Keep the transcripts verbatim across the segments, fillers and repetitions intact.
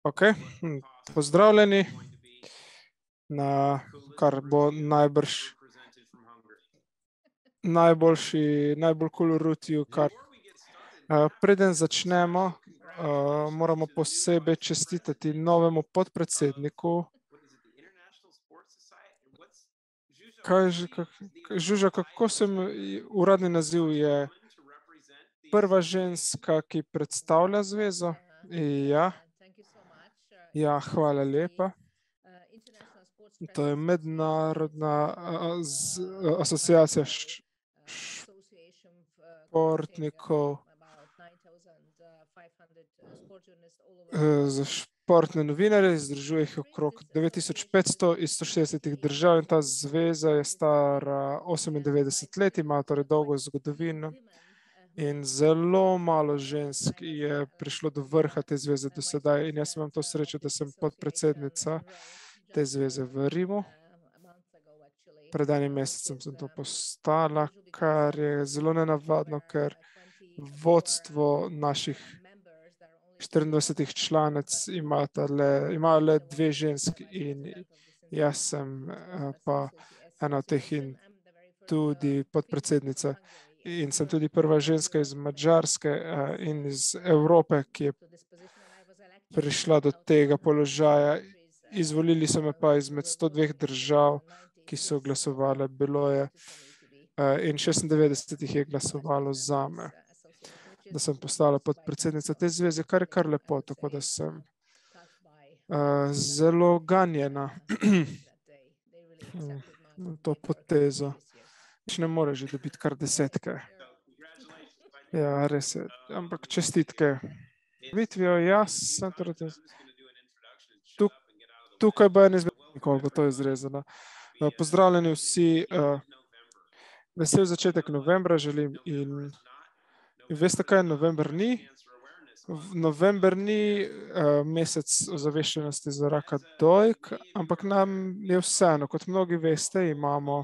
Ok, hm, pozdravljeni na kar bo najbrž najboljši, najbolj cool rutiju, kar uh, preden začnemo, uh, moramo posebej čestitati novemu podpredsedniku. Kaj že, kak, Žuža, kako sem, uradni naziv je prva ženska, ki predstavlja zvezo? Ja, ja, hvala lepa. To je mednarodna uh, z, uh, asociacija š, športnikov uh, za športne novinarje, združuje jih okrog devet tisoč petsto iz sto šestdeset držav in ta zveza je stara osemindevetdeset let, ima torej dolgo zgodovino in zelo malo žensk je prišlo do vrha te zveze do sedaj in jaz imam to srečo, da sem podpredsednica te zveze v Rimu. Pred enim mesecem sem to postala, kar je zelo nenavadno, ker vodstvo naših štiriindvajsetih članic imata le, imajo le dve ženski in jaz sem pa ena od teh in tudi podpredsednica. In sem tudi prva ženska iz Madžarske in iz Evrope, ki je prišla do tega položaja. Izvolili so me pa izmed sto dveh držav, ki so glasovali, bilo je in šestindevetdeset jih je glasovalo zame, da sem postala podpredsednica te zveze, kar je kar lepo, tako da sem uh, zelo ganjena to potezo. Ne more že dobiti kar desetke. Ja, res je, ampak čestitke. Vitvijo, jaz sem torej tuk, tukaj bo en izmed nikoli bo to izrezano. Pozdravljeni vsi, uh, vesel začetek novembra želim in veste, kaj november ni? November ni uh, mesec ozaveščenosti za raka dojk, ampak nam je vseeno, kot mnogi veste, imamo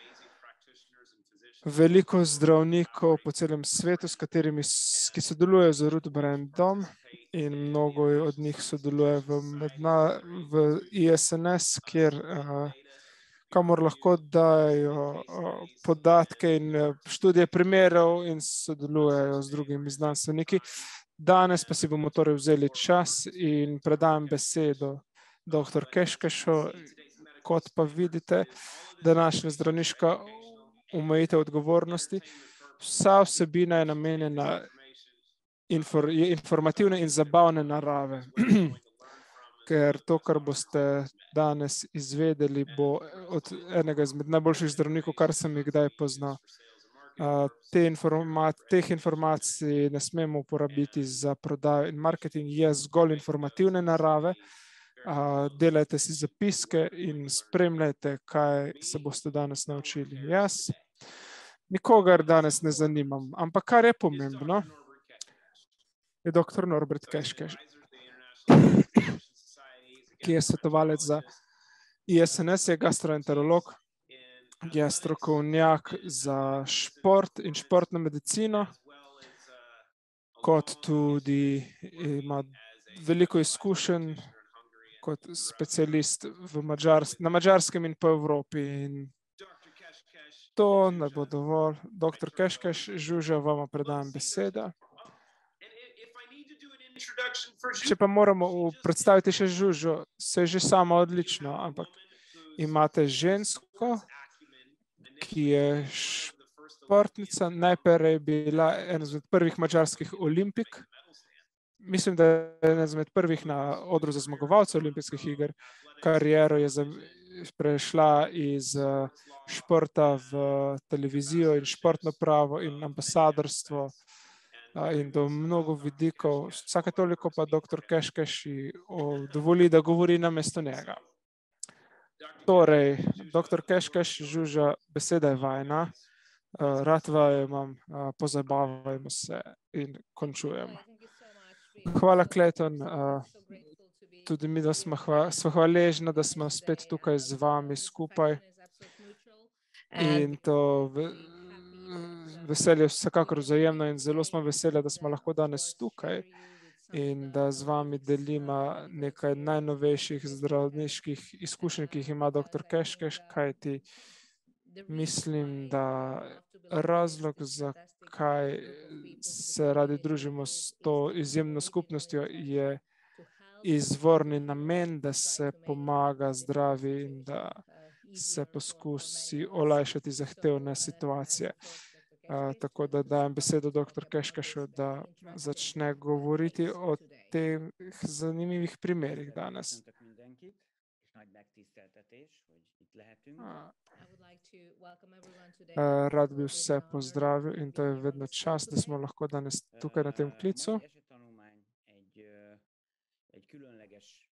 veliko zdravnikov po celem svetu, s katerimi, ki sodelujejo z Ruth Brandom in mnogo od njih sodeluje v, medna, v I S N S, kjer uh, kamor lahko dajo uh, podatke in uh, študije primerov in sodelujejo z drugimi znanstveniki. Danes pa si bomo torej vzeli čas in predam besedo doktor Keškešu. Kot pa vidite, današnja zdravniška omejitev odgovornosti. Vsa vsebina je namenjena infor, je informativne in zabavne narave, ker to, kar boste danes izvedeli, bo od enega izmed najboljših zdravnikov, kar sem jih kdaj poznal. Uh, te informat, teh informacij ne smemo uporabiti za prodajo in marketing, je zgolj informativne narave. Uh, delajte si zapiske in spremljajte, kaj se boste danes naučili. Jaz nikogar danes ne zanimam, ampak kar je pomembno, je doktor Norbert Keškeš, ki je svetovalec za I S N S, je gastroenterolog, je strokovnjak za šport in športno medicino, kot tudi ima veliko izkušenj kot specialist v Madžars, na Madžarskem in po Evropi. In to ne bo dovolj. doktor Keškeš, Žuža, vama predajam besedo. Če pa moramo predstaviti še Žužo, se je že sama odlično, ampak imate žensko, ki je športnica, najprej bila ena izmed prvih madžarskih olimpik. Mislim, da je ena izmed prvih na odru za zmagovalce olimpijskih iger. Kariero je prešla iz športa v televizijo in športno pravo in ambasadorstvo in do mnogo vidikov. Vsake toliko pa doktor Keškeš dovoli, da govori namesto njega. Torej, doktor Keškeš, Žuža, beseda je vajna. Rad vaju imam, pozabavajmo se in končujemo. Hvala, Clayton. Tudi mi, da smo hvaležni, da smo spet tukaj z vami skupaj. In to veselje vsekakor vzajemno in zelo smo veseli, da smo lahko danes tukaj. in da z vami delima nekaj najnovejših zdravniških izkušenj, ki jih ima doktor Keškeš, kajti mislim, da razlog, zakaj se radi družimo s to izjemno skupnostjo, je izvorni namen, da se pomaga zdravi in da se poskusi olajšati zahtevne situacije. Uh, tako da dajem besedo doktor Keškešu, da začne govoriti o teh zanimivih primerih danes. Uh, uh, rad bi vse pozdravil in to je vedno čast, da smo lahko danes tukaj na tem klicu. Egy különleges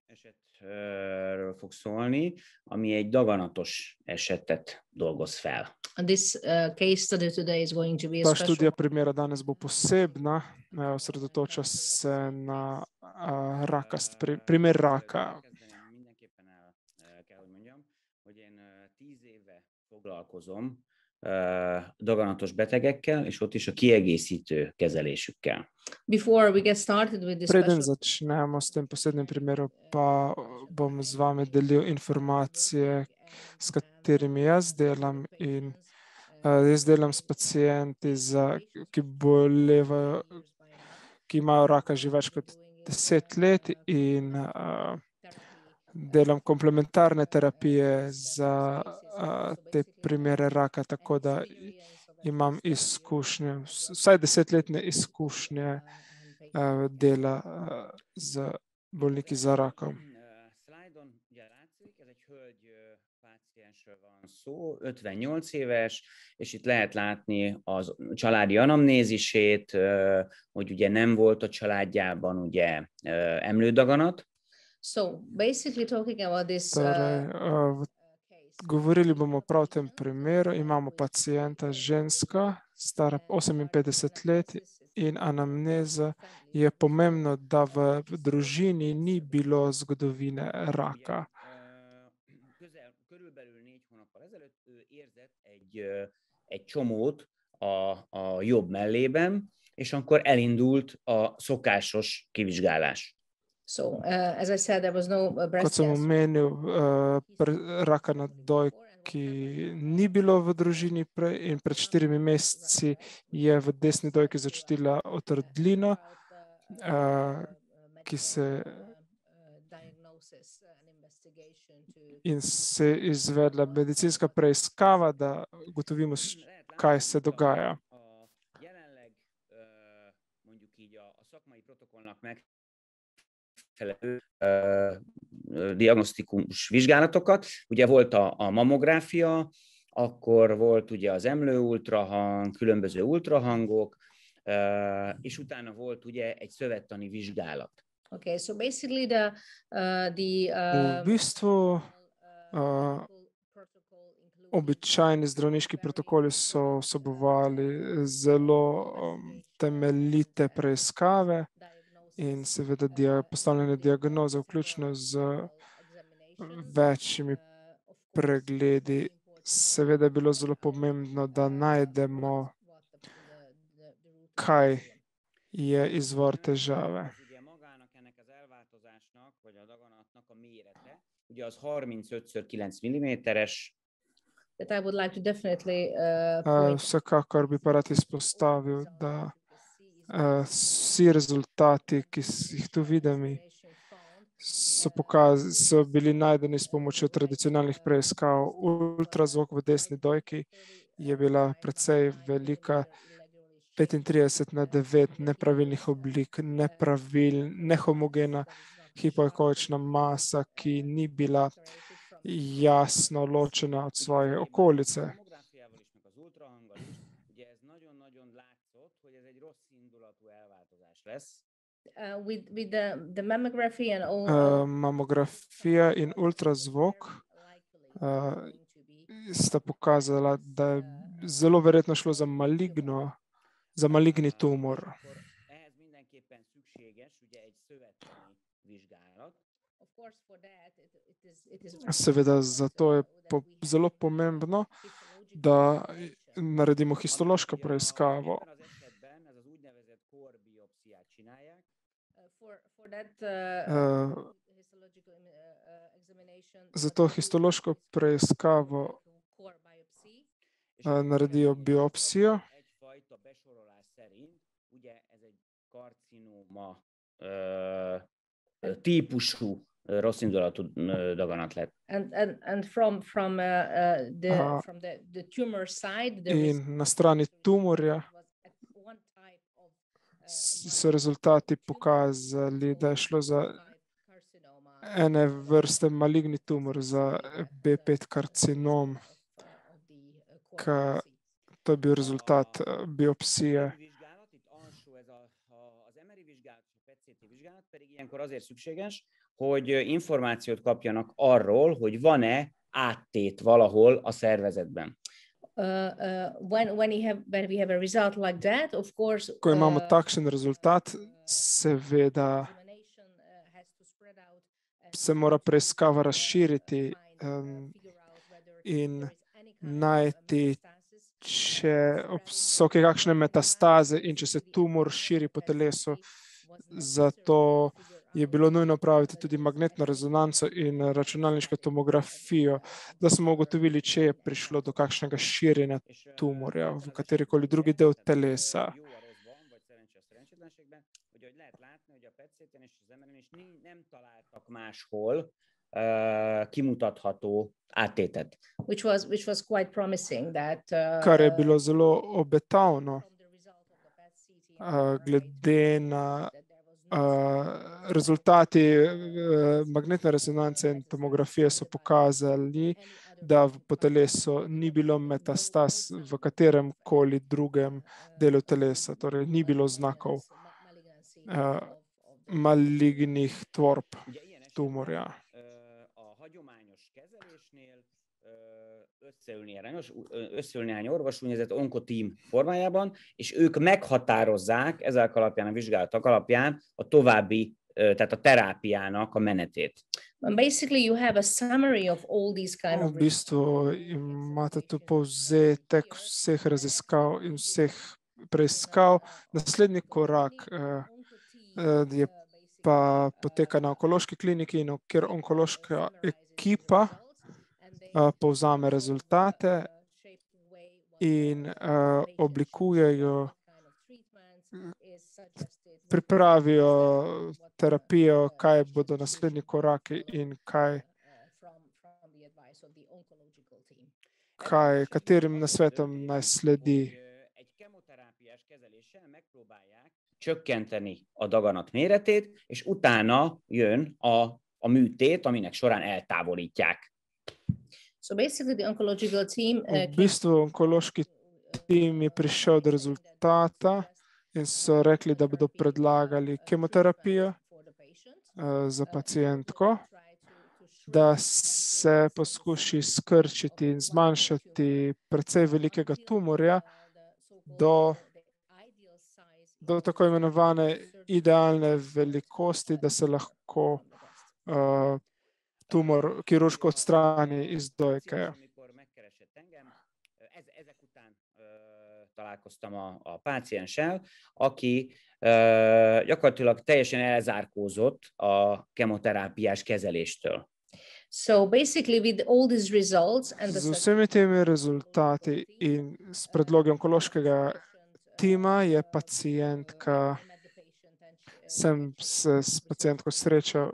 esetről fog szólni, ami egy daganatos esetet dolgoz fel. This uh, case study today is going to be a Ta special. študija primera danes bo posebna, eh, osredotoča se na uh, raka, pri, primer raka. Mindenképpen el kell, hogy mondjam, hogy én tíz éve foglalkozom daganatos betegekkel, és ott is a kiegészítő kezelésükkel. Before we get started with this Preden special, začnemo s tem posebnim primerom, pa bom z vami delil informacije, s katerimi jaz delam in uh, jaz delam s pacienti, za, ki bolevajo, ki imajo raka že več kot deset let in uh, delam komplementarne terapije za uh, te primere raka, tako da imam izkušnje, vsaj desetletne izkušnje uh, dela uh, z bolniki za rakom. Szlájdon ugye látszik, ez egy hölgy páciensről van szó, ötvennyolc éves, és itt lehet látni az családi anamnézisét, hogy ugye nem volt a családjában ugye emlődaganat. so basically talking about this Torej, uh, uh, govorili bomo prav o tem primeru. Imamo pacienta, ženska, stara oseminpetdeset let in anamneza je pomembno, da v družini ni bilo zgodovine raka. Közel, körülbelül négy hónappal ezelőtt ő érzett egy, egy csomót a, a jobb mellében, és akkor elindult a szokásos kivizsgálás. so uh, as I said, there was no uh, Kot breast sem cancer omenil, uh, raka na dojki ni bilo v družini prej in pred štirimi meseci je v desni dojki začutila otrdlino, uh, ki se in se je izvedla medicinska preiskava, da ugotovimo, kaj se dogaja. A jelenleg mondjuk így a, a szakmai protokollnak megfelelő diagnosztikus vizsgálatokat. Ugye volt a, a mamográfia, akkor volt ugye az emlőultrahang, különböző ultrahangok, és utána volt ugye egy szövettani vizsgálat. Okay, so basically the uh, the V uh, bistvu uh, običajni zdravniški protokoli so vsebovali zelo um, temeljite preiskave in seveda dia, postavljene diagnoze, vključno z večjimi pregledi. Seveda je bilo zelo pomembno, da najdemo, kaj je izvor težave. Ugye magának ennek az elváltozásnak, vagy a daganatnak a mérete, ugye az harmincöt szor kilenc milliméteres, that I would like to definitely uh, Uh, point vsekakor bi pa rad izpostavil, da uh, vsi rezultati, ki s- jih tu vidim, so, pokaz, so bili najdeni s pomočjo tradicionalnih preiskav. Ultrazvok v desni dojki je bila precej velika, petintrideset na devet nepravilnih oblik, nepravil, nehomogena hipoekoična masa, ki ni bila jasno ločena od svoje okolice. a mamográfiával is, meg az ultrahanggal is, ugye ez nagyon-nagyon látszott, hogy ez egy rossz indulatú elváltozás lesz. uh, with with the the mammography and all. Uh, mamografija in ultrazvok uh, sta pokazala, da je zelo verjetno šlo za maligno, za maligni tumor. Akkor ehhez mindenképpen szükséges ugye egy szövettani vizsgálat. Of course, for that it, it is it is Seveda, zato je po, zelo pomembno, da naredimo histološko preiskavo. Ebben az esetben ez az úgynevezett korbiopsziát csinálják. Uh, for Za to histološko preiskavo naredijo biopsijo. Egyfajta besorolás szerint, ugye ez egy karcinóma típusú rosszindulatú daganat lett. And and and from from uh, uh, the Aha. from the the tumor side, there is In na strani tumorja was at one type of uh, so rezultati pokazali, da je šlo za carcinoma ene vrste maligni tumor, za B pet karcinom. of, uh, of the uh, core Ka- biopsy. To je bil rezultat eh, biopsije. A vizsgálat, itt alsó ez a, a, az em er i vizsgálat és a pet cé té vizsgálat pedig ilyenkor azért szükséges, hogy ö, információt kapjanak arról, hogy van-e áttét valahol a szervezetben. Uh, uh, when when we have when we have a result like that, of course, Ko imamo uh, takšen rezultat, seveda examination, uh, has to spread out and se mora preiskava uh, razširiti find, uh, em, figure out whether in there is any kind of, uh, najti, metastasis, če uh, ob- spreading so within kakšne the metastaze eye, in če se the tumor eye, širi po and telesu. it was necessary Zato to figure je out bilo nujno praviti whether tudi there is magnetno any rezonanco in uh, računalniško metastatic, uh, tomografijo, uh, da smo tumor ugotovili, če je in any prišlo part do uh, of kakšnega širjenja És, ö, tumorja ebben v az katerikoli esetben drugi ugye, del tehát, ö, telesa. jó a rosszban, vagy szerencsé a szerencsétlenségben, ugye, hogy lehet látni, hogy a pet cé tén és az em er en is ni- nem találtak máshol ö, kimutatható áttétet. which was which was quite promising that uh, Kar je bilo zelo obetavno, from the result of the P E T C T uh, M R I glede na that there was no uh, rezultati uh, magnetne rezonance in tomografije so pokazali, da v- po telesu ni bilo metastaz v katerem koli drugem delu telesa, torej ni bilo znakov uh, malignih tvorb Ugye ilyen esetben tumorja. ö, a hagyományos kezelésnél ö, összeül néhány, orvos- ö, összeül néhány orvos, úgynevezett onkotím formájában, és ők meghatározzák ezek alapján, a vizsgálatok alapján a további, ö, tehát a terápiának a menetét. And basically, you have a summary of all these kind V of bistvu imate tu povzetek vseh raziskav in vseh preiskav. Naslednji korak uh, uh, je pa poteka na onkološki kliniki, in kjer onkološka ekipa uh, povzame rezultate in uh, oblikujejo, pripravijo terapijo, kaj bodo naslednji koraki in kaj, kaj katerim nasvetom naj sledi. Hogy, ö, egy kemoterápiás kezeléssel megpróbálják csökkenteni a daganat méretét, és utána jön a, a műtét, aminek során eltávolítják. So basically, the oncological team uh, V came bistvu onkološki tim je prišel do rezultata in so rekli, da bodo predlagali kemoterapijo uh, za pacientko, da se poskuši skrčiti in zmanjšati precej velikega tumorja do, do tako imenovane idealne velikosti, da se lahko uh, tumor kirurško odstrani iz dojke. Amikor megkeresett engem, ez, ezek után ö, találkoztam a, a pácienssel, aki ö, gyakorlatilag teljesen elzárkózott a kemoterápiás kezeléstől. So basically, with all these results and the Z vsemi temi rezultati in s predlogi onkološkega tima je pacientka, sem se s pacientko srečal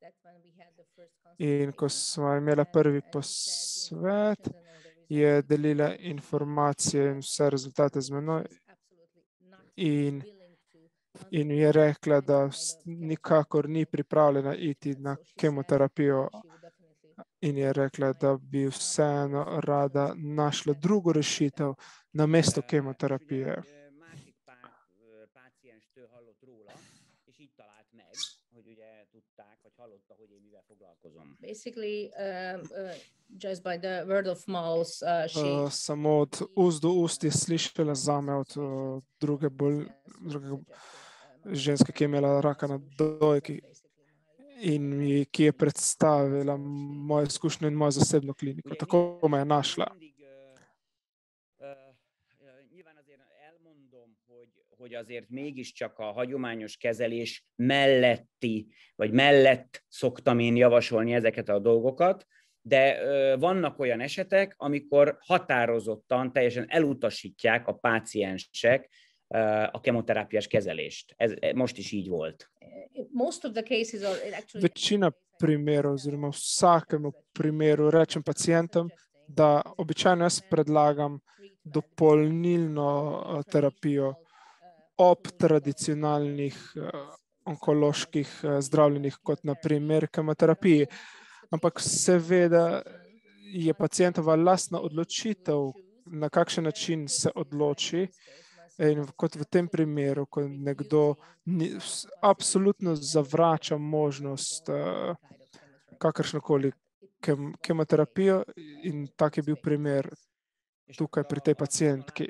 in ko sva imela prvi posvet, je delila informacije in vse rezultate z menoj in, in je rekla, da s- nikakor ni pripravljena iti na kemoterapijo in je rekla, da bi vseeno rada našla drugo rešitev namesto Ö, és kemoterapije. ugye egy ö, másik pár ö, pácienstől hallott róla, és így talált meg, hogy ugye tudták, vagy hallotta, hogy én mivel foglalkozom. basically, um, uh, just by the word of mouth, uh, she Uh, samo od ust do ust je slišala zame od uh, druge bolj, druge ženske, ki je imela raka na dojki in mi, ki je predstavila mojo izkušnjo in mojo zasebno kliniko. Ugye Tako minden me je esetben našla. mindig, ö, ö, ö, nyilván azért elmondom, hogy, hogy azért mégiscsak a hagyományos kezelés melletti, vagy mellett szoktam én javasolni ezeket a dolgokat, de vannak olyan esetek, amikor határozottan, teljesen elutasítják a páciensek a kemoterápiás kezelést. Ez most is így volt. Most of the cases are actually Večina primerov, oziroma vsakemu primeru rečem pacientom, da običajno jaz predlagam dopolnilno terapijo ob tradicionalnih onkoloških zdravljenjih, kot na primer kemoterapiji. Ampak seveda je pacientova lastna odločitev, na kakšen način se odloči. In kot v tem primeru, ko nekdo ni, absolutno zavrača možnost uh, kakršnokoli kem, kemoterapijo, in tak je bil primer tukaj pri tej pacientki.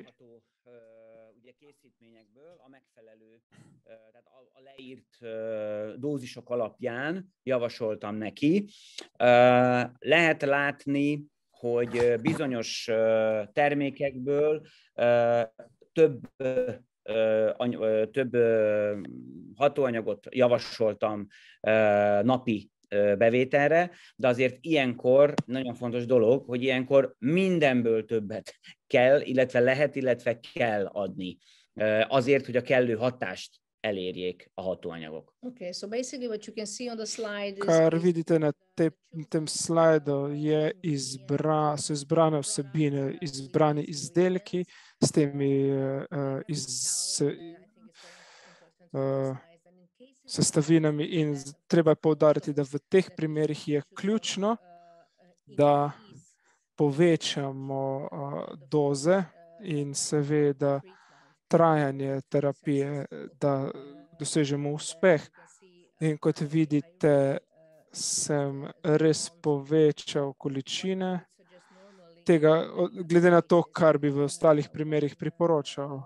A leírt dózisok alapján javasoltam neki. Lehet látni, hogy bizonyos termékekből több, több hatóanyagot javasoltam napi bevételre, de azért ilyenkor nagyon fontos dolog, hogy ilyenkor mindenből többet kell, illetve lehet, illetve kell adni. Azért, hogy a kellő hatást elérjék a hatóanyagok. Okay, so basically what you can see on the slide is Kar vidite na te, tem slajdu, je izbra, so izbrane vsebine, izbrani izdelki s temi uh, iz, uh, sestavinami, in treba je poudariti, da v teh primerih je ključno, da povečamo uh, doze in seveda trajanje terapije, da dosežemo uspeh. In kot vidite, sem res povečal količine tega, glede na to, kar bi v ostalih primerih priporočal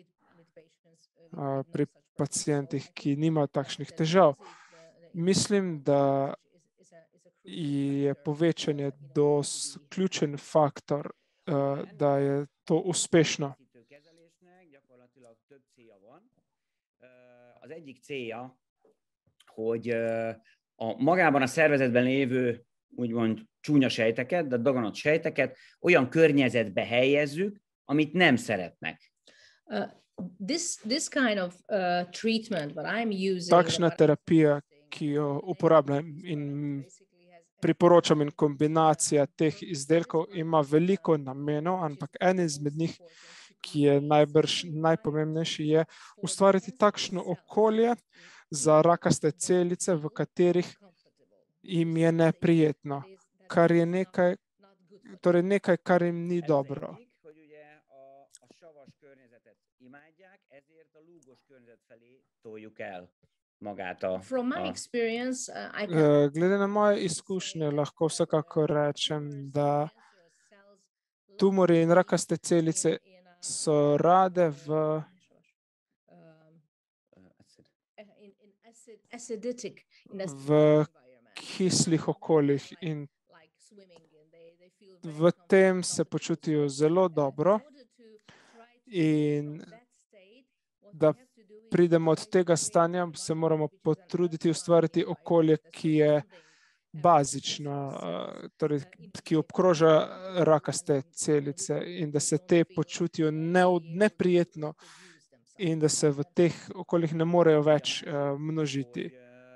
pri pacientih, ki nimajo takšnih težav. Mislim, da je povečanje doz ključen faktor, da je to uspešno. Az egyik célja, hogy a magában a szervezetben lévő úgymond csúnya sejteket, de daganott sejteket olyan környezetbe helyezzük, amit nem szeretnek. Uh, this this kind of uh, treatment what I'm using. Takšna terapija, ki jo uporabljam in priporočam, in kombinacija teh izdelkov ima veliko namenov, ampak en izmed njih, ki je najbrž najpomembnejši, je ustvariti takšno okolje za rakaste celice, v katerih jim je neprijetno, kar je nekaj, torej nekaj, kar jim ni dobro. From my experience, uh, I can... Glede na moje izkušnje, lahko vsekakor rečem, da tumori in rakaste celice so rade v v kislih okoljih, in v tem se počutijo zelo dobro, in da pridemo od tega stanja, se moramo potruditi ustvariti okolje, ki je bazično, torej, ki obkroža rakaste celice, in da se te počutijo ne, neprijetno in da se v teh okoljih ne morejo več uh, množiti.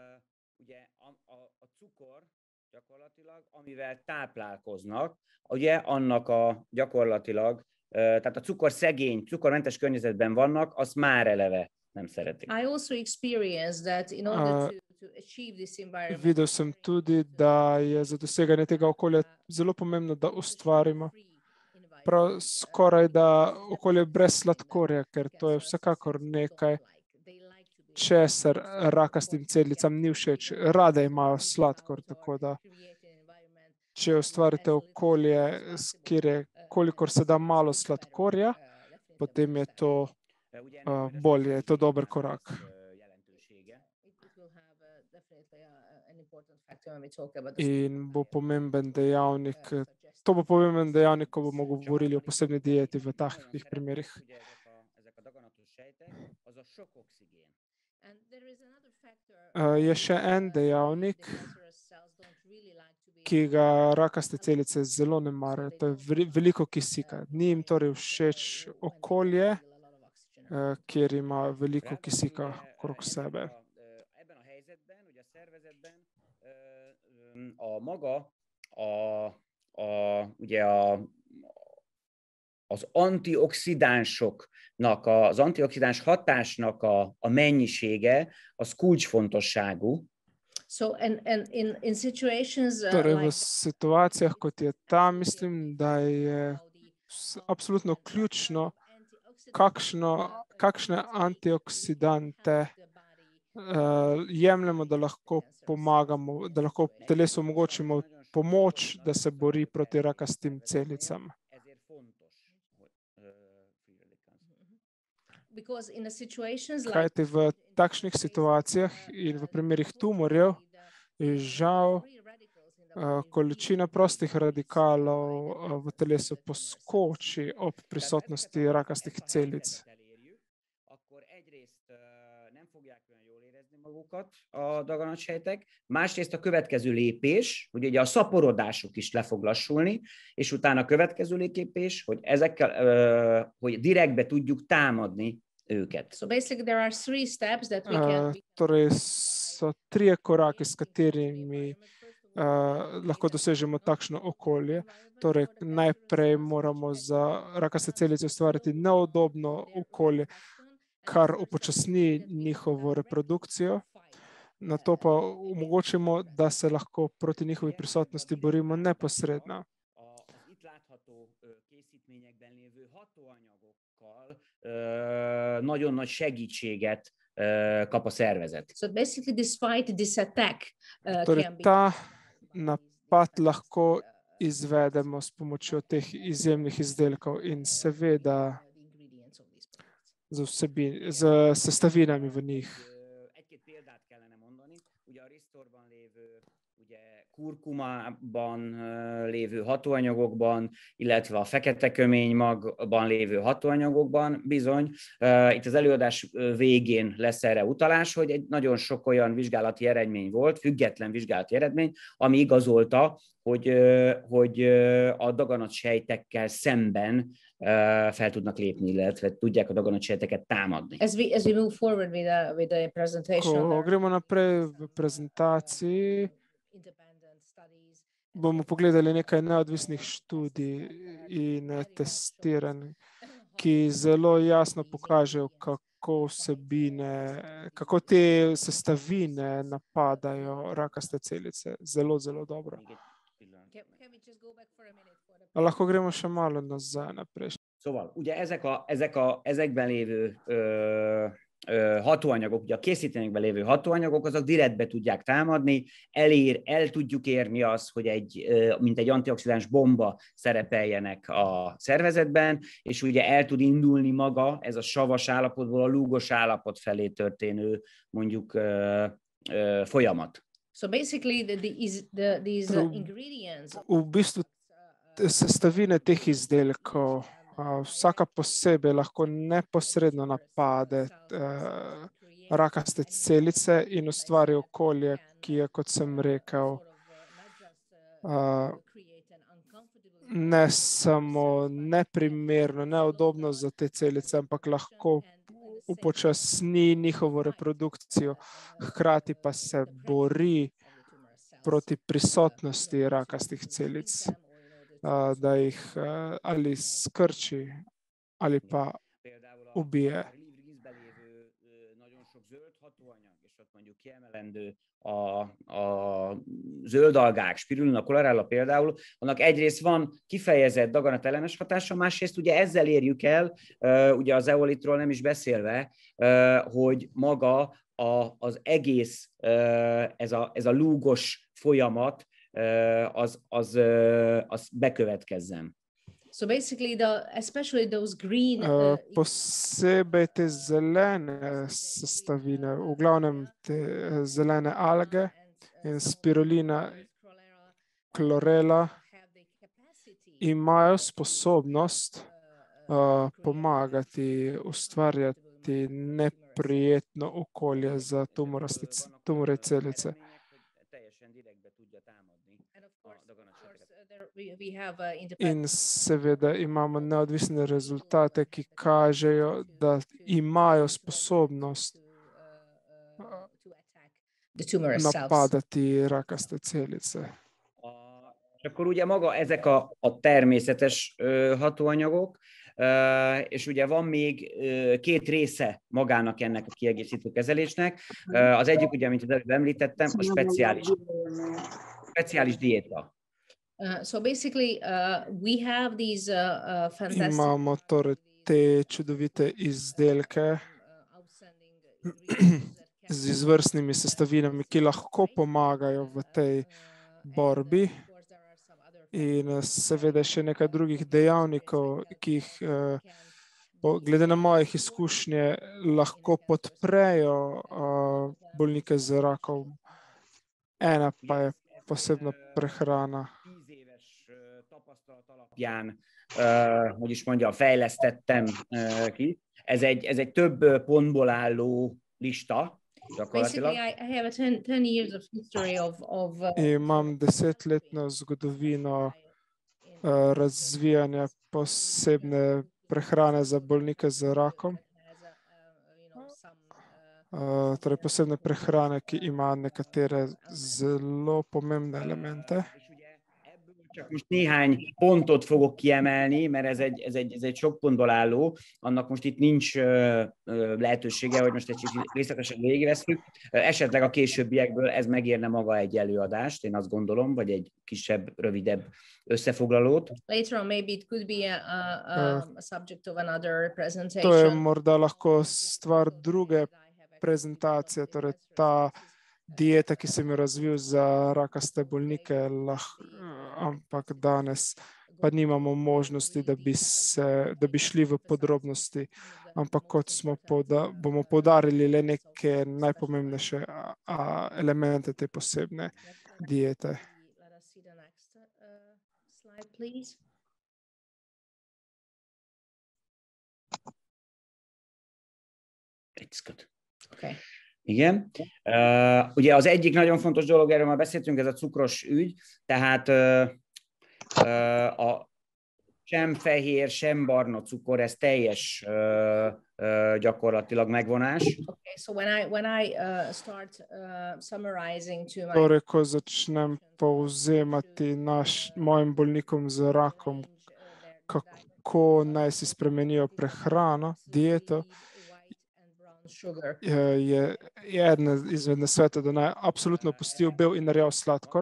Amivel táplálkoznak, ugye annak a gyakorlatilag, tehát a cukorszegény, cukormentes környezetben vannak, azt már eleve nem szeretik. I also experienced that in order to, to achieve this environment. Videl sem tudi, da je za doseganje tega okolja zelo pomembno, da ustvarimo prav skoraj da okolje brez sladkorja, ker to je vsekakor nekaj, česar rakastim celicam ni všeč. Rade imajo sladkor, tako da če ustvarite okolje, kjer je kolikor se da malo sladkorja, potem je to uh, bolje, je to dober korak. In bo pomemben dejavnik, to bo pomemben dejavnik, ko bomo govorili o posebni dieti v takih primerih. Uh, je še en dejavnik, ki ga rakaste celice zelo ne marajo, to je vri- veliko kisika. Ni jim torej všeč okolje, uh, kjer ima veliko kisika okrog sebe. Ebben a helyzetben, ugye a szervezetben ö, ö, a maga, a, a, ugye a, az antioxidánsoknak, a- az antioxidáns hatásnak a, a mennyisége, az kulcsfontosságú. So, and, and in, in situations uh, Torej v like situacijah, kot je ta, mislim, da je s- absolutno ključno, kakšno, kakšne antioksidante uh, jemljemo, da lahko pomagamo, da lahko telesu omogočimo pomoč, da se bori proti rakastim celicam. Ezért fontos, hogy ö, free radicals. because in a situations like Kajti v takšnih situacijah in v primerih tumorjev je žal uh, količina prostih radikalov uh, v telesu poskoči ob prisotnosti rakastih celic. Elérjük, akkor egyrészt ö, nem fogják olyan jól érezni magukat a daganatsejtek, másrészt a következő lépés, hogy ugye a szaporodásuk is le fog lassulni, és utána a következő lépés, hogy ezekkel, ö, hogy direktbe tudjuk támadni őket. so basically there are three steps that we can, Uh, torej so trije koraki, s katerimi uh, lahko dosežemo takšno okolje. Torej, najprej moramo za rakaste celice ustvariti neudobno okolje, kar upočasni njihovo reprodukcijo. Na to pa omogočimo, da se lahko proti njihovi prisotnosti borimo neposredno. A- az itt látható ö, készítményekben lévő hatóanyagokkal ö, nagyon nagy segítséget ö, kap a szervezet. so basically this fight, this attack uh, Torej, can be ta napad lahko izvedemo s pomočjo teh izjemnih izdelkov in seveda the ingredients of these products. z, vsebi, z sestavinami v njih. Ö, Egy-két példát kellene mondani. Ugye a Ristorban lévő, ugye kurkumában ö, lévő hatóanyagokban, illetve a fekete köménymagban lévő hatóanyagokban bizony. ö, Itt az előadás ö, végén lesz erre utalás, hogy egy nagyon sok olyan vizsgálati eredmény volt, független vizsgálati eredmény, ami igazolta, hogy, ö, hogy ö, a daganatsejtekkel szemben ö, fel tudnak lépni, illetve tudják a daganatsejteket támadni. As we as we move forward with the with the presentation, Ko there gremo naprej v prezentaciji, are independent studies. bomo pogledali nekaj neodvisnih študij in eh, testiranj, ki zelo jasno pokažejo, kako vsebine, kako te sestavine napadajo rakaste celice. Zelo, zelo dobro. Még egy pillanat. Can, can we just go back for a minute for the A lahko gremo še malo nazaj naprej. Szóval ugye ezek a, ezek a, ezekben lévő ö, ö, hatóanyagok, ugye a készítményekben lévő hatóanyagok, azok direktbe tudják támadni, elér, el tudjuk érni azt, hogy egy, ö, mint egy antioxidáns bomba szerepeljenek a szervezetben, és ugye el tud indulni maga ez a savas állapotból a lúgos állapot felé történő mondjuk ö, ö, folyamat. So basically, the, the, is, the these uh, True. ingredients. V bistvu te sestavine teh izdelkov, a, vsaka posebej lahko neposredno napade uh, rakaste celice in ustvari okolje, ki je, kot sem rekel, uh, ne samo neprimerno, neudobno za te celice, ampak lahko upočasni njihovo reprodukcijo, hkrati pa se bori proti prisotnosti rakastih celic, a, da jih a, ali skrči ali pa Például ubije. a livrízben lévő ö, nagyon sok zöld hatóanyag, és ott mondjuk kiemelendő a, a zöld algák, spirulina, chlorella például, annak egyrészt van kifejezett daganatellenes hatása, másrészt ugye ezzel érjük el, ö, ugye az eolitról nem is beszélve, ö, hogy maga a, az egész, ö, ez, a, ez a lúgos folyamat, ö, az, az, ö, az bekövetkezzen. So basically, the especially those green. Uh, Uh, posebej te zelene sestavine, v glavnem te eh, zelene alge in spirulina, chlorella imajo sposobnost uh, pomagati ustvarjati ustvariti neprijetno okolje za tumoraste c- tumore celice. Teljesen direktbe tudja támadni And of a course, of daganatsetegeket. course, uh, there we, we have uh, In independent seveda imamo neodvisne rezultate, ki kažejo, da imajo sposobnost to, uh, uh, to attack the tumorous cells. napadati rakaste celice. A- És akkor ugye maga ezek a, a természetes ö, hatóanyagok, ö, és ugye van még ö, két része magának ennek a kiegészítő kezelésnek. Ö, az egyik ugye, amit az előbb említettem, a speciális, speciális diéta. Uh, so basically, uh, we have these uh, uh, fantastic Imamo torej te čudovite izdelke uh, outstanding ingredients that can z izvrstnimi sestavinami, ki lahko pomagajo v tej borbi. of course there are some other In eh, seveda še nekaj drugih dejavnikov, ki jih eh, can po- glede na moje izkušnje lahko podprejo eh, bolnike z rakom. Ena pa je posebna prehrana. Tíz éves ö, tapasztalat alapján, ö, hogy is mondjam, fejlesztettem ö, ki. Ez egy, ez egy több ö, pontból álló lista, basically gyakorlatilag. I, I have a ten, ten years of history of, of uh, Imam desetletno zgodovino in eh, razvijanja posebne prehrane za bolnike z rakom. has a, uh, you know, some uh, Uh, torej posebne prehrane, ki ima nekatere zelo pomembne elemente. És ugye ebből csak most néhány pontot fogok kiemelni, mert ez egy, ez egy, ez egy sok pontból álló, annak most itt nincs ö, ö, lehetősége, hogy most egy kicsit részletesen végigvesszük. Esetleg a későbbiekből ez megérne maga egy előadást, én azt gondolom, vagy egy kisebb, rövidebb összefoglalót. later on maybe it could be a, a, Uh, um, a subject of another To je presentation. morda lahko stvar druge prezentacije, torej ta dieta, ki sem jo razvil za rakaste bolnike, lah, ampak danes pa nimamo možnosti, da bi, se, da bi šli v podrobnosti, ampak kot smo povda, bomo poudarili le neke najpomembnejše a, a, elemente te posebne diete. Let us see the next uh, slide, please. It's good. Okay. Igen. Uh, ugye az egyik nagyon fontos dolog, erről már beszéltünk, ez a cukros ügy, tehát uh, uh, a sem fehér, sem barna cukor, ez teljes uh, uh, gyakorlatilag megvonás. Okay, so when I when I uh, start uh, summarizing to my Torej, ko začnem povzemati naš, mojim bolnikom z rakom, kako naj si spremenijo prehrano, dieto, sugar. je, je je eden izmed nasvetov, da naj absolutno pustijo bel in rjav sladkor.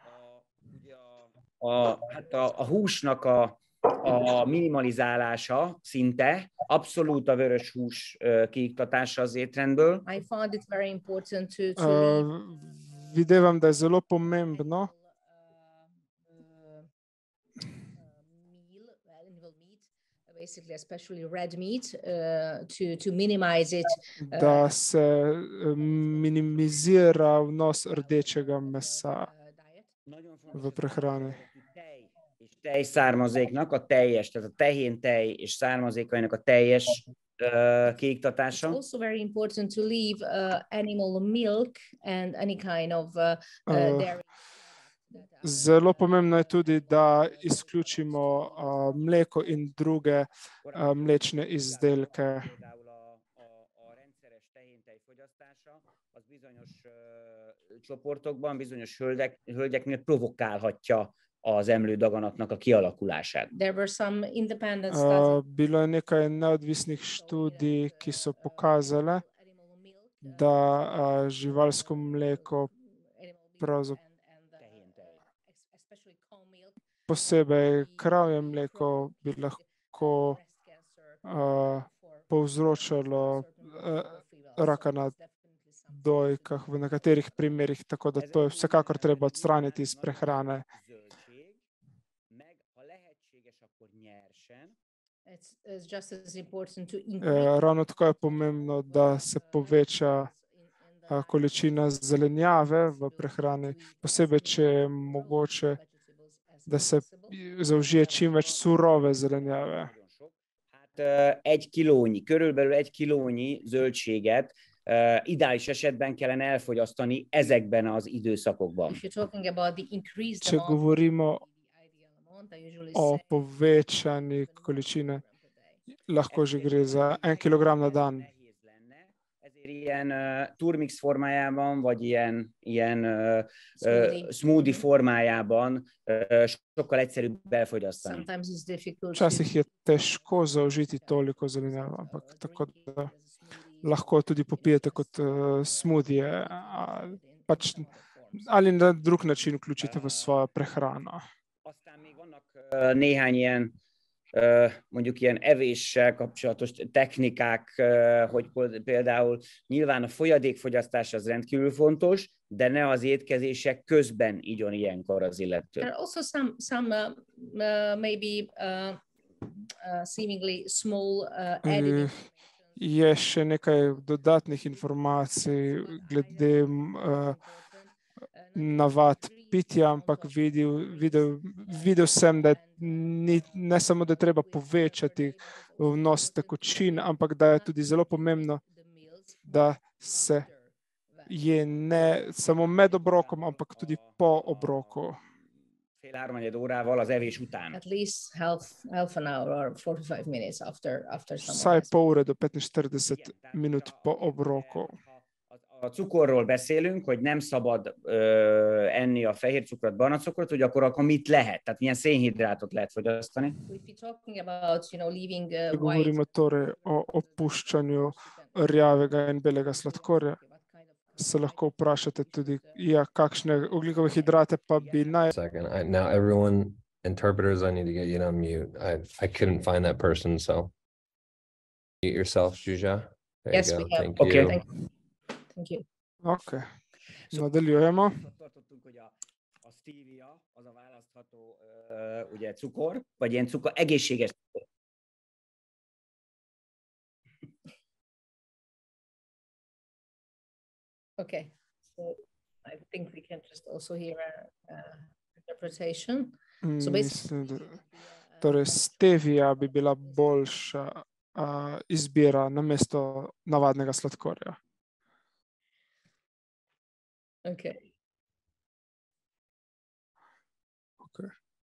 A, hát a, a húsnak a, a minimalizálása szinte, abszolút a vörös hús ö, kiiktatása az étrendből. I found it very important to to Uh, leave videvam, da je zelo pomembno, uh, uh, meal, animal meat, uh, basically especially red meat, uh, to to minimize it. da se eh, minimizira vnos rdečega mesa uh, diet. Nagyon v fontos prehrani. eredetű tej és tejszármazéknak a teljes, tehát a tehén tej és származékainak a teljes ö, It's kiiktatása. also very important to leave uh, animal milk and any kind of uh, uh, Uh, dairy. Zelo pomembno je tudi, da izključimo uh, mleko in druge uh, mlečne izdelke. Például a, a, a rendszeres tehéntej fogyasztása az bizonyos ö, csoportokban, bizonyos hölgyek, hölgyeknél provokálhatja az emlődaganatnak a kialakulását. There were some independent Uh, studies. bilo je nekaj neodvisnih študij, ki so pokazale, Animal milk, da uh, živalsko mleko, pravzaprav Tehéntej. especially cow milk, posebej kravje mleko, bi lahko breast cancer uh, for povzročalo certain uh, females. raka So na it's definitely something. dojkah v nekaterih primerih, tako da to je vsekakor treba odstraniti iz prehrane. Zöldség, meg ha lehetséges, akkor nyersen, It's, it's just as important to increase Uh, ravno tako je pomembno, da se poveča in, in the uh, količina zelenjave v prehrani, posebej, če je mogoče, da se zaužije čim več surove zelenjave. nagyon sok. Hát egy kilónyi, körülbelül egy kilónyi zöldséget uh, ideális esetben kellene elfogyasztani ezekben az időszakokban. Če govorimo o povečani količine, lahko že gre za en kilogram na dan. Ilyen uh, turmix formájában, vagy ilyen, ilyen uh, smoothie. Uh, smoothie formájában uh, sokkal egyszerűbb elfogyasztani. Včasih je težko zaužiti toliko zelenjave, ampak tako da lahko tudi popijete kot uh, smoothie, pač, ali na drug način vključite v svojo prehrano. Aztán még vannak uh, néhány ilyen mondjuk ilyen evéssel kapcsolatos technikák, hogy például nyilván a folyadékfogyasztás az rendkívül fontos, de ne az étkezések közben igyon ilyenkor az illető. There are also some, some uh, uh, maybe uh, uh, seemingly small uh, editing. Je še nekaj dodatnih informacij glede uh, navad pitja, ampak videl, videl, videl sem, da ni, ne samo, da je treba povečati vnos tekočin, ampak da je tudi zelo pomembno, da se je ne samo med obrokom, ampak tudi po obroku. Fél-háromnegyed órával az evés után. At least half, half an hour or forty-five minutes after, after Vsaj pol ure do petinštirideset minut po obroku. A cukorról beszélünk, hogy nem szabad ö, enni a fehér cukrot, barna cukrot, hogy akkor, akkor mit lehet? Tehát milyen szénhidrátot lehet fogyasztani? Govorimo torej o opuščanju rjavega in belega sladkorja. Se lahko vprašate tudi, ja, kakšne ogljikove hidrate pa bi naj... Second, I, now everyone, interpreters, I need to get you on mute. I, I couldn't find that person, so... Mute yourself, Zsuzsa. There Yes, you go. we have. Thank Okay. you. Thank you. Thank you. Ok, nadaljujemo. Tartottunk, hogy a, a stevia az a választható uh, ugye cukor, vagy ilyen cukor, egészséges cukor. Okay, so I think we can just also hear a, a interpretation. So Mislim, da torej stevia bi bila boljša uh, izbira namesto navadnega sladkorja. Okay. Okay.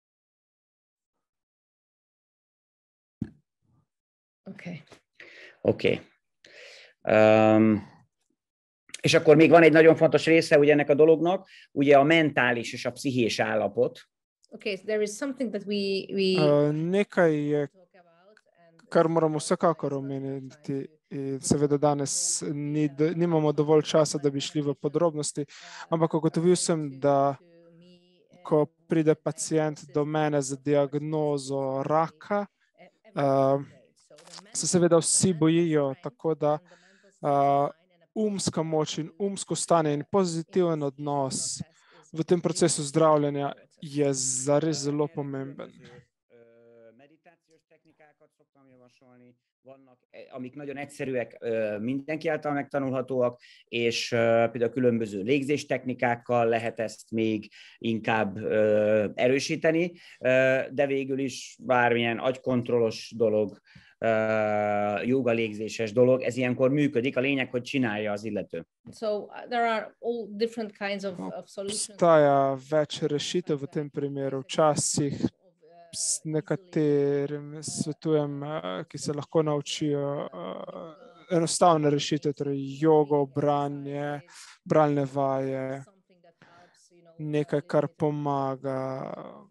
Okay. Oké. Okay. Um, és akkor még van egy nagyon fontos része ugye ennek a dolognak, ugye a mentális és a pszichés állapot. Okay, so there is something that we we Uh, nekaj je, kar moramo vsekakor omeniti, in seveda danes ni, nimamo dovolj časa, da bi šli v podrobnosti, ampak ugotovil sem, da ko pride pacient do mene z diagnozo raka, uh, se seveda vsi bojijo, tako da uh, umska moč in umsko stanje in pozitiven odnos v tem procesu zdravljenja je zares zelo pomemben. Meditációs technikákat szoktam javasolni, vannak, amik nagyon egyszerűek, mindenki által megtanulhatóak, és például különböző légzés technikákkal lehet ezt még inkább erősíteni, de végül is bármilyen agykontrollos dolog, jóga légzéses dolog, ez ilyenkor működik, a lényeg, hogy csinálja az illető. so there are all different kinds of, of solutions. Obstaja več rešitev v tem primeru. Včasih s nekaterim svetujem, ki se lahko naučijo enostavne rešitve, torej jogo, branje, bralne vaje, nekaj, kar pomaga,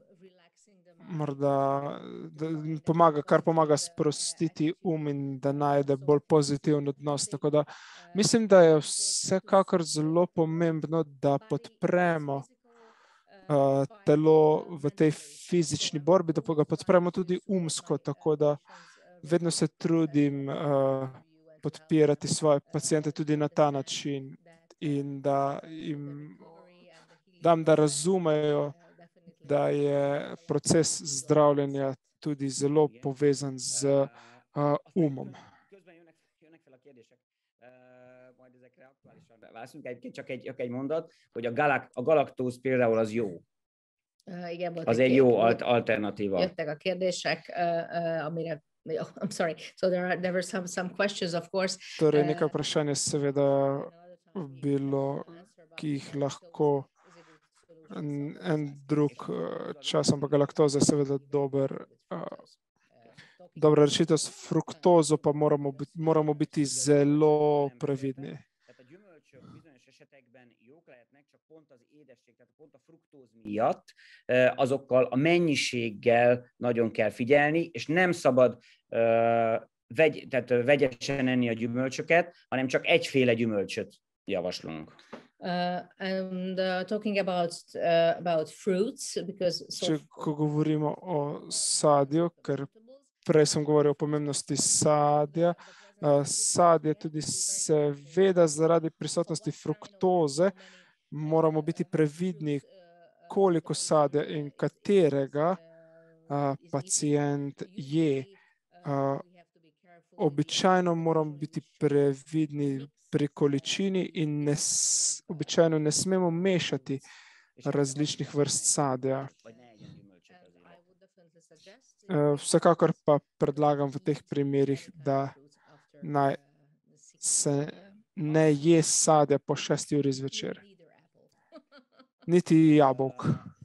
morda da pomaga, kar pomaga sprostiti um in da najde bolj pozitiven odnos. Tako da mislim, da je vsekakor zelo pomembno, da podpremo uh, telo v tej fizični borbi, da pa ga podpremo tudi umsko, tako da vedno se trudim uh, podpirati svoje paciente tudi na ta način in da jim dam, da razumejo, da je proces zdravljenja tudi zelo povezan z uh, umom. Közben jönnek, jönnek fel a kérdések, uh, majd ezekre aktuálisan válaszolunk. Egyébként csak egy, csak egy mondat, hogy a, galak, a galaktóz például az jó. Uh, igen, volt Az egy egy jó kérdés, alt- alternatíva. jöttek a kérdések, uh, uh, amire oh, I'm sorry. So there are there were some some questions, of course. Torej, Uh, nekaj vprašanj je seveda bilo, ki jih lahko en, en drug uh, čas, ampak galaktoza je seveda dober, uh, dobra rešitev. S fruktozo pa moramo biti, moramo biti zelo previdni. Tehát a gyümölcsök bizonyos esetekben jók lehetnek, csak pont az édesség, tehát pont a fruktóz miatt uh, azokkal a mennyiséggel nagyon kell figyelni, és nem szabad uh, vegy, tehát uh, vegyesen enni a gyümölcsöket, hanem csak egyféle gyümölcsöt javaslunk. Uh, and uh, talking about uh, about fruits, because so Če ko govorimo o sadju, ker prej sem govoril o pomembnosti sadja, uh, sadje tudi seveda zaradi prisotnosti fruktoze moramo biti previdni, koliko sadja in katerega uh, pacient je. Uh, običajno moramo biti previdni pri količini in ne, običajno ne smemo mešati različnih vrst sadja. Vsekakor pa predlagam v teh primerih, da naj se ne je sadja po šesti uri zvečer. Niti jabolk.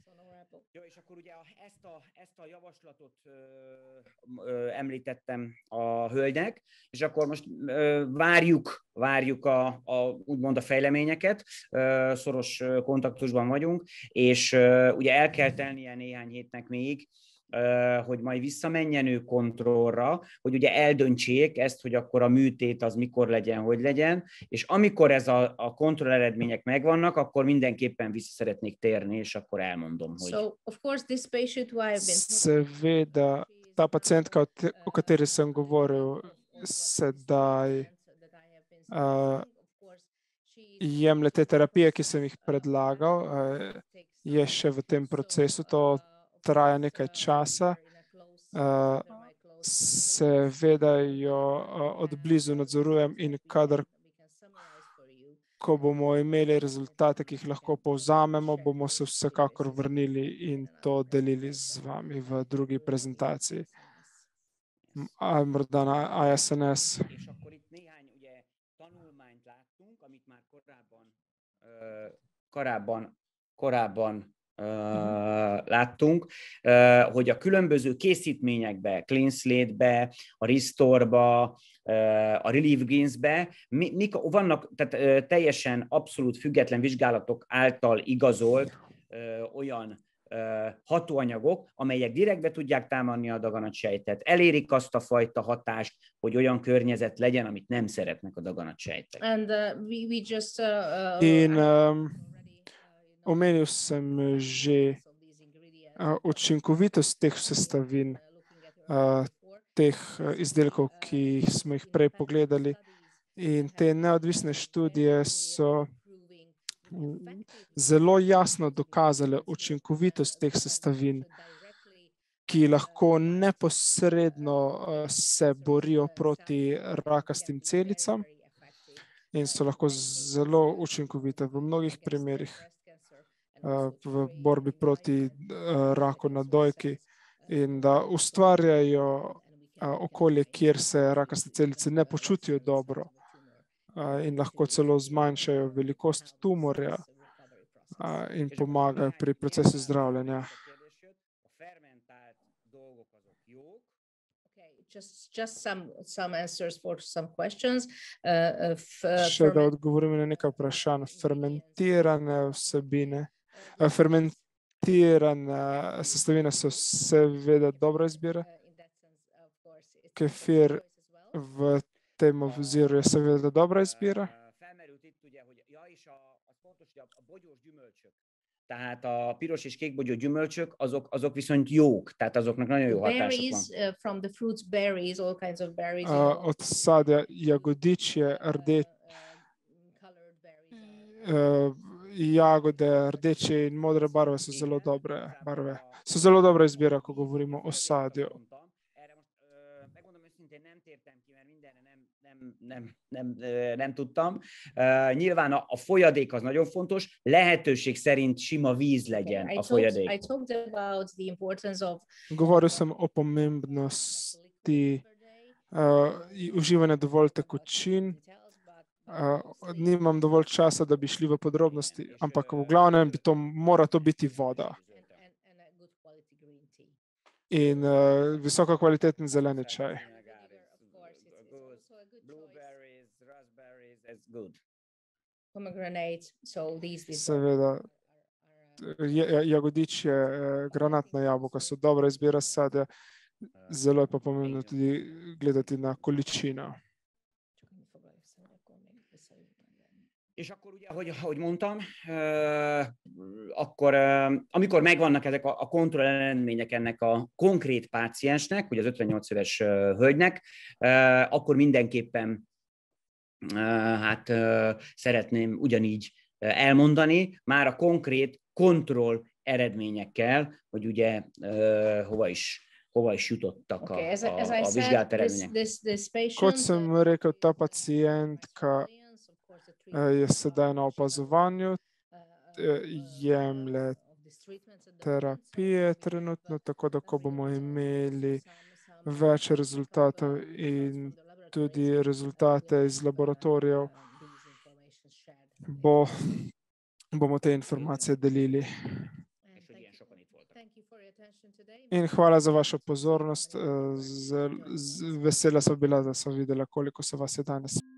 Ezt a, ezt a javaslatot ö, ö, említettem a hölgynek, és akkor most ö, várjuk, várjuk a, a, úgymond a fejleményeket, ö, szoros kontaktusban vagyunk, és ö, ugye el kell telnie néhány hétnek még, ö, hogy majd visszamenjen ő kontrollra, hogy ugye eldöntsék ezt, hogy akkor a műtét az mikor legyen, hogy legyen, és amikor ez a, a kontroll eredmények megvannak, akkor mindenképpen vissza szeretnék térni, és akkor elmondom, hogy... So, of course, this patient who I've been Seveda, ta pacientka, o kateri sem govoril sedaj, uh, jemlje te terapije, ki sem jih predlagal, uh, je še v tem procesu, to traja nekaj časa. Uh, seveda jo uh, od blizu nadzorujem in kadar ko bomo imeli rezultate, ki jih lahko povzamemo, bomo se vsekakor vrnili in to delili z vami v drugi prezentaciji. A morda na I S N S. És akkor itt néhány ugye tanulmányt láttunk, amit már korábban, uh, korábban, korábban uh, láttunk, uh, hogy a különböző készítményekbe, Clean Slate-be, a Restore-ba, a Relief Greens-be, mi, mik vannak, tehát ö, teljesen abszolút független vizsgálatok által igazolt ö, olyan ö, hatóanyagok, amelyek direktbe tudják támadni a daganatsejtet, elérik azt a fajta hatást, hogy olyan környezet legyen, amit nem szeretnek a daganatsejtek. And uh, we, we just uh, uh, In um, omenil sem že uh, učinkovitost teh sestavin, uh, teh izdelkov, ki smo jih prej pogledali, in te neodvisne študije so zelo jasno dokazale učinkovitost teh sestavin, ki lahko neposredno se borijo proti rakastim celicam in so lahko zelo učinkovite v mnogih primerih v borbi proti raku na dojki in da ustvarjajo okolje, kjer se rakaste celice ne počutijo dobro in lahko celo zmanjšajo velikost tumorja in pomagajo pri procesu zdravljenja. Just, just some, some answers for some questions. Uh, f, uh, Še da odgovorim na nekaj vprašanj. Fermentirane vsebine, fermentirane sestavine so seveda dobra izbira. Kefir v tem oziru je seveda dobra izbira. Tehát a piros és kékbogyó gyümölcsök, azok, azok viszont jók, tehát azoknak nagyon jó hatásuk van. Berries, uh, from the fruits, berries, all kinds of berries. Uh, od sadja jagodičje, rde, uh, jagode, rdeče in modre barve so zelo dobre barve. So zelo dobra izbira, ko govorimo o sadju. Nem, nem, nem tudtam. Uh, nyilván a, a folyadék az nagyon fontos, lehetőség szerint sima víz legyen Okay, a I folyadék. talked, I talked about the importance of Govoril sem o pomembnosti uh, uživanje dovolj tekočin. Uh, nimam dovolj časa, da bi šli v podrobnosti, ampak v glavnem bi to, mora to biti voda in uh, visoko kvaliteten zeleni čaj. Seveda, jagodičje, granatna jabolka so dobra izbira sadja, zelo je pa pomembno tudi gledati na količino. És akkor ugye, ahogy, ahogy mondtam, uh, akkor uh, amikor megvannak ezek a, a kontroll eredmények ennek a konkrét páciensnek, ugye az ötvennyolc éves uh, hölgynek, uh, akkor mindenképpen uh, hát uh, szeretném ugyanígy uh, elmondani, már a konkrét kontroll eredményekkel, hogy ugye uh, hova is hova is jutottak a, Okay, as I- a, as I a said, vizsgált this- eredmények. this- this patient, Kot sem uh, rekel, ta pacientka of course, the uh, treatment je sedaj na opazovanju, uh, eh, jemlje of these treatments at the moment, so terapije we trenutno, have, uh, tako da ko bomo imeli some- some, več uh, rezultatov further results in from the laboratories, tudi uh, rezultate we'll iz have, uh, laboratorijev, uh, these information shared. bo, bomo te informacije delili. And És hogy thank ilyen you- sokan itt voltak. thank you for your attention today. In hvala za vašo pozornost. eh, z- z- Vesela sem bila, da sem videla, koliko se vas je danes